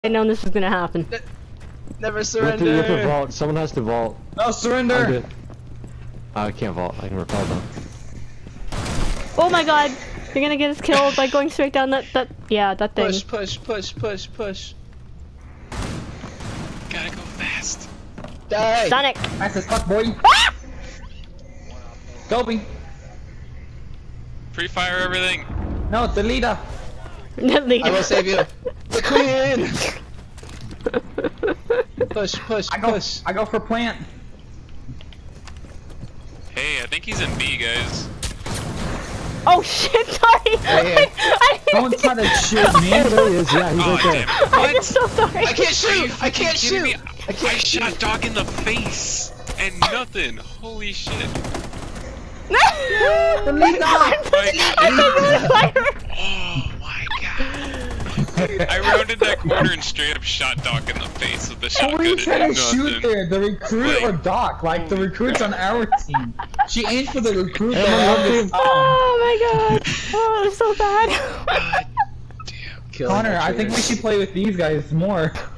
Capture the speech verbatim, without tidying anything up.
I know this is gonna happen. Ne never surrender. You have to vault. Someone has to vault. No surrender. I can't vault. I can repel them. Oh my god! You're gonna get us killed by going straight down that that yeah that thing. Push, push, push, push, push. Gotta go fast. Die. Sonic. Fast as fuck, boy. Ah! Doping. Pre-fire everything. No, the leader. The leader. I will save you. The queen. Push, push, I go, push. I go for plant. Hey, I think he's in B, guys. Oh shit! Sorry. Hey, hey. I, I Don't try to shoot me. Oh, there he is. Yeah, he's Oh, right there. damn it. What? I'm so sorry. I can't shoot. I can't shoot. Me? I can't I shoot. shot dog in the face and nothing. Holy shit. The leader. Like, I'm the fire. oh my god. I rounded that corner and straight up shot Doc in the face with the shotgun. Who are you trying to Nothing. shoot there? The recruit Like- or Doc? Like, the recruit's on our team. She aimed for the recruit Hey, the I'm on longest time. Oh my god. Oh, it was so bad. God damn. Killing Connor, our I think we traitors. should play with these guys more.